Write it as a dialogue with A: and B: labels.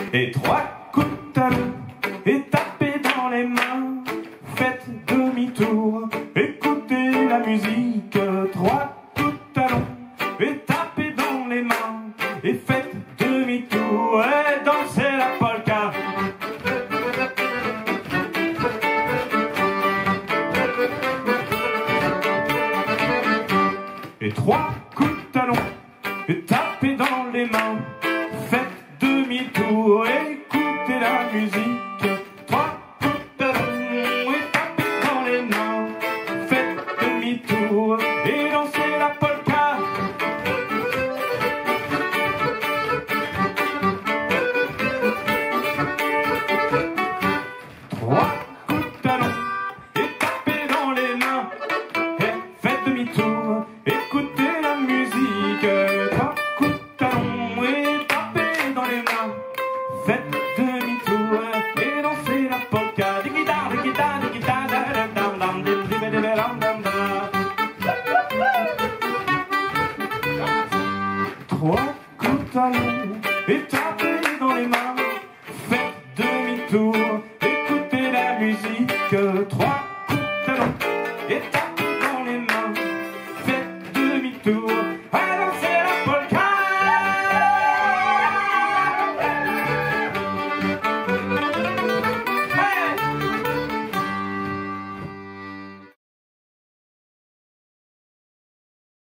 A: Et 3 coups de talon et tapez dans les mains. Faites demi-tour, écoutez la musique. 3 coups de talon et tapez dans les mains. Et faites demi-tour et dansez la polka. Et 3 coups de talon et tapez dans les mains. Faites demi-tour, écoutez la musique. 3 coups de talon et tapez dans les mains. Faites demi-tour et dansez la polka. Trois coups de talon et tapez dans les mains. Et faites demi-tour, écoutez la musique. 3 coups de talon et tapez dans les mains. Faites demi-tour et dansez la polka. Digida, digida, digida, dam dam dam, dam dam dam. 3 coups de talon et tapez dans les mains. Faites demi-tour.